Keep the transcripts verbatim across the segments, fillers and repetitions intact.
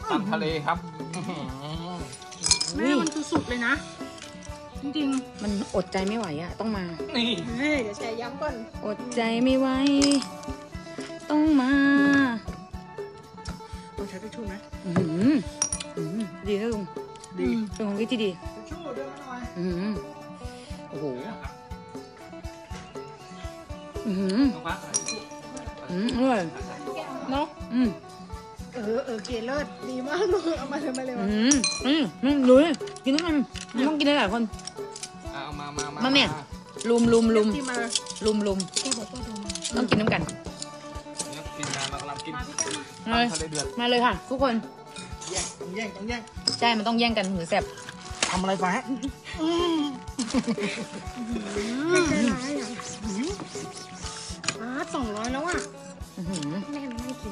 ตำทะเลครับแม่มันคือสุดเลยนะจริงๆมันอดใจไม่ไหวอ่ะต้องมานี่เฮ้ยเดี๋ยวแชร์ย้ำก่อนอดใจไม่ไหวต้องมาต้องใช้ทิชชู่ไหมอืมดีนะลุงดีเป็นของที่ดีทิชชู่เดินมาหน่อยอืมโอ้โหอืมอืมอร่อยเนาะอืมเออเออเกลือดีมากเลยเอามาเลยมาเลยอืมอืมอืมดูดิกินต้องมันต้องกินได้หลายคนเอามามามามาแม่ลุมลุมลุมลุมลุมแกบอกว่าดูมาต้องกินน้ำกันกินนานเรากำลังกินเลยมาเลยค่ะทุกคนแย่งแย่งต้องแย่งใช่มันต้องแย่งกันหือแซ่บทำอะไรฟ้าไม่ใช่ไรอ่ะฟ้าสองร้อยแล้วอ่ะแม่ไม่กิน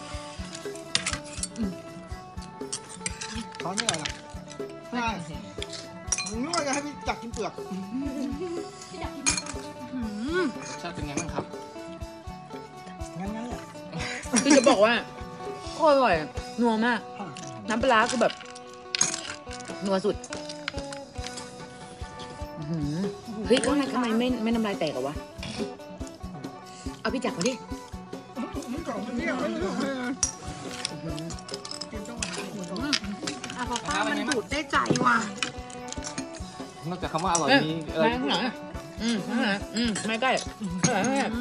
เขาไม่อะไรใช่มึงนึกว่าจะให้พี่จักกินเปลือกพี่จักกินชาติเป็นไงบ้างครับงั้นงั้นแหละคือจะบอกว่าโคตรอร่อยนัวมากน้ำปลาคือแบบนัวสุดเฮ้ยข้างในข้างในไม่ไม่น้ำลายแตกเหรอวะเอาพี่จักมาดิมันกรอบมันเนี่ยมันอาปาป้ามันดูดได้ใจว่ะนอกจากคำว่าอร่อยนี้เออข้างหลังอืมข้างหลังอืมไม่ใกล้ข้างหลังเนี่ย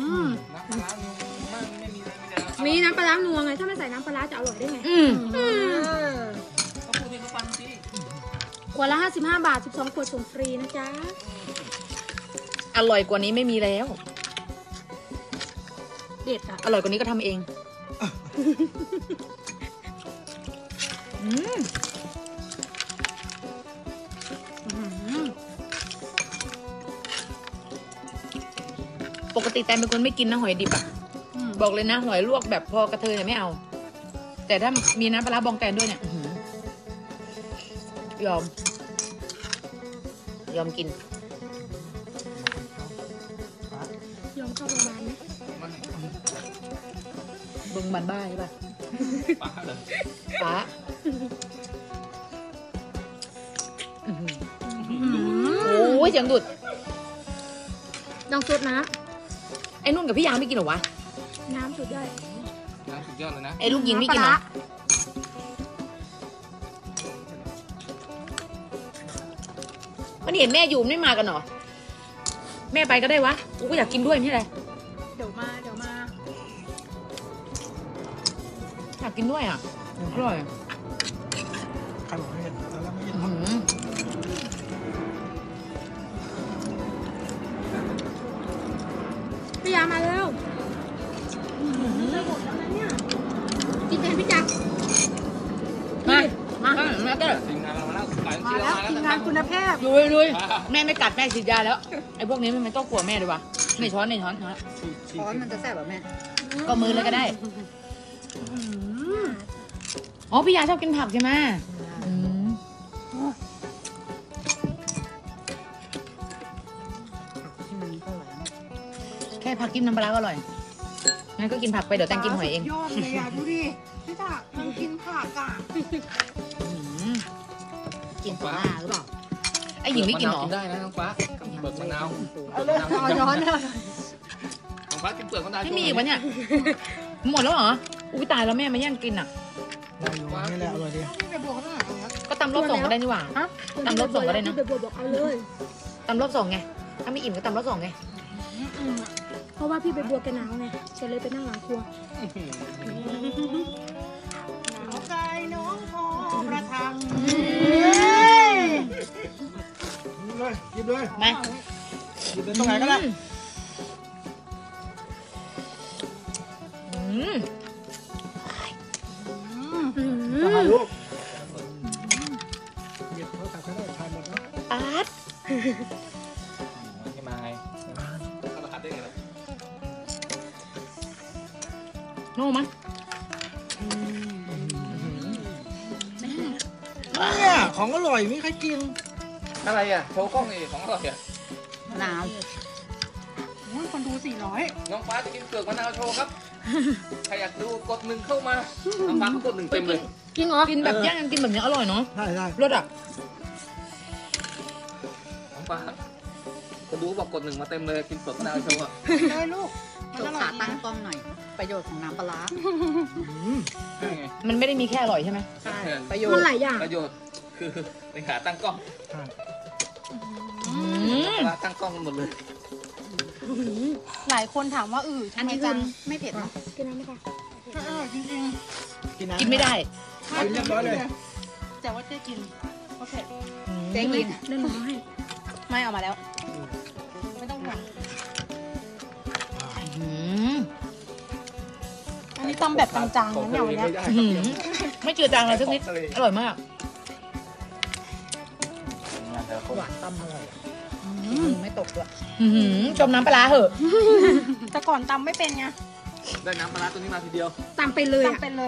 มีน้ำปลานัวไงถ้าไม่ใส่น้ำปลาจะอร่อยได้ไงอืมก็พูดให้เขาฟังสิขวดละห้าสิบห้าบาทสิบสองขวดส่งฟรีนะจ๊ะอร่อยกว่านี้ไม่มีแล้วเด็ดอ่ะอร่อยกว่านี้ก็ทำเองอืมปกติแตนเป็นคนไม่กินนะหอยดิบอ่ะบอกเลยนะหอยลวกแบบพอกระเทยเนี่ยไม่เอาแต่ถ้ามีน้ำปลาบองแตนด้วยเนี่ยยอมยอมกินยอมเข้าโรงพยาบาลไหมบึงบันบ้าใช่ป่ะป้าเลยป้าโอ้ยเสียงดุดดังสุดนะไอ้นุ่นกับพี่ยาไม่กินหรอวะน้ำสุดยอดน้ำสุดยอดเลยนะไอ้ลูกยิงไม่กินหรอวันนี้เห็นแม่อยู่ไม่มากันหรอแม่ไปก็ได้วะกูก็อยากกินด้วยไม่ใช่ไรเดี๋ยวมาเดี๋ยวมาอยากกินด้วยอ่ะอร่อยใครบอกไม่เห็นแล้วไม่เห็นพี่ยามาแล้วจะหมดแล้วนะเนี่ยกินแทนพี่จักรมามามาเด้อทีมงานเรามาแล้วมาแล้วทีมงานคุณภาพลุยลุยแม่ไม่กัดแม่ฉีดยาแล้วไอ้พวกนี้มันต้องกลัวแม่ด้วยวะในช้อนในช้อนช้อนช้อนมันจะแซ่บแบบแม่ก็มือเลยก็ได้อ๋อพี่ยาชอบกินผักใช่ไหมแค่ผักกินน้ำปลาก็อร่อยงั้นก็กินผักไปเดี๋ยวแตงกินหอยเองยอดเลยอ่ะดูดิพี่จักรมันกินผักอ่ะกินปลาหรือเปล่าไอ้หญิงไม่กินหรอกินได้นะน้องฟ้าเปลือกมะนาวเอาเลยเอาย้อนเลยน้องฟ้ากินเปลือกมะนาวไม่มีอีกวะเนี่ยหมดแล้วเหรออุ้ยตายแล้วแม่มาแย่งกินอ่ะนี่แหละอร่อยดีก็ตำรอบสองก็ได้นี่หว่าตำรอบสองก็ได้นะเอาเลยตำรอบสองไงถ้าไม่อิ่มก็ตำรอบสองไงเพราะว่าพี่ไปบัวแกหนาวไงแกเลยไปนั่งหลังครัวหนาวใจน้องพอประทังเลยหยิบเลยมาหยิบเลยตรงไหนก็ได้อืมถ่ายรูปหยิบเขาตัดเขาได้ถ่ายหมดนะอาร์ตไม่มาไงเขาตัดได้ไงล่ะโน่มั้ยเนี่ยของอร่อยไม่ใครกินอะไรอ่ะโชว์กล้องนี่ของอร่อยอ่ะมะนาวคนดูสี่ร้อยน้องฟ้าจะกินเปลือกมะนาวโชว์ครับใครอยากดูกดหนึ่งเข้ามาน้ำปลาก็กดหนึ่งเต็มเลยจริงเหรอกินแบบย่างกินแบบนี้อร่อยเนาะใช่ใช่รสอ่ะน้ำปลาก็ดูบอกกดหนึ่งมาเต็มเลยกินสดมะนาวโชว์อะเลยลูกโชว์ขาตั้งกล้องหน่อย ประโยชน์ของน้ำปลาร้านี่ไงมันไม่ได้มีแค่อร่อยใช่ไหมใช่ประโยชมันน์หลายอย่างประโยชน์คือเป็นขาตั้งกล้องอืมปลาตั้งกล้องกันหมดเลยหลายคนถามว่าอืออัทำนไมนี้คืจัอง ไม่เผ็ดเนอะกินน้ำไหมคะอร่อยจริงกินน้ำกินไม่ได้ๆกินเรียบร้อยเลยแต่ว่าเจ๊กินโอเคเจ๊กินเล่นน้อยไม่เอามาแล้ว ไม่ต้องห่วงอืมอันนี้ตำแบบจางๆนะเนี่ยวันเนี้ยอื้อหือไม่เจือจางเลยสักนิด อร่อยมากหวานตั้มอร่อยมือไม่ตกด้วยอื้อหือจมน้ำปลาร้าเหอะแต่ก่อนตำไม่เป็นไงได้น้ำปลาร้าตัวนี้มาทีเดียวตำไปเลยตำเป็นเลย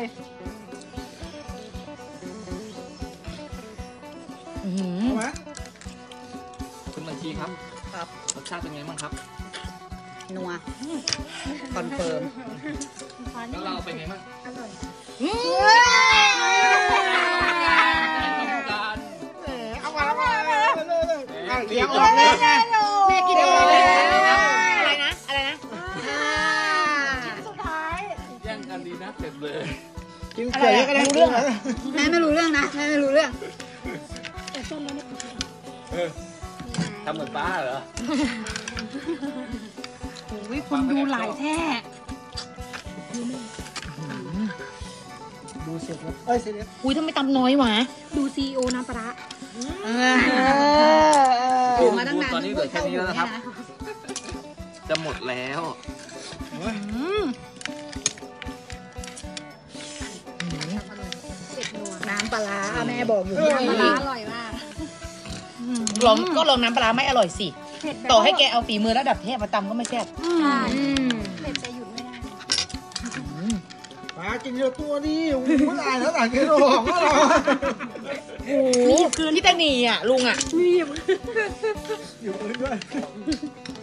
อื้อหือเอาไหมคุณบัญชีครับครับรสชาติเป็นไงบ้างครับนัว คอนเฟิร์มแล้วเราเป็นไงบ้างอร่อยเอามาแล้วมาเลยเลยเอาเลี้ยงอออกเลยแม่กินได้อะไรนะ อะไรนะสุดท้ายแย่งกันดีนะเสร็จเลยกินเกลือก็ได้รู้เรื่องอะแม่ไม่รู้เรื่องนะ แม่ไม่รู้เรื่องแต่ส้มแล้วไม่ผิดเออทำเหมือนป้าเหรอโอ้ยคนดูหลายแท้ดูเสร็จแล้วเอ้ยเสร็จแล้วอุ้ยทำไมตำน้อยวะดูซีโอน้ำปลาร้าอยู่มาตั้งนานตอนนี้เหลือแค่นี้แล้วนะครับ จะหมดแล้วน้ำปลาร้าแม่บอกอยู่น้ำปลาร้าอร่อยมากลองก็ลองน้ำปลาร้าไม่อร่อยสิเผ็ดแบบต่อให้แกเอาฝีมือระดับเทพมาตำก็ไม่แซ่บใช่อืมเผ็ดแต่หยุดไม่ได้ปลากินเยอะตัวดิโอ้โหตายแล้วต่างกิโลของเราโอ้โหพี่ตานีอ่ะลุงอ่ะมีบอยู่พื้นด้วย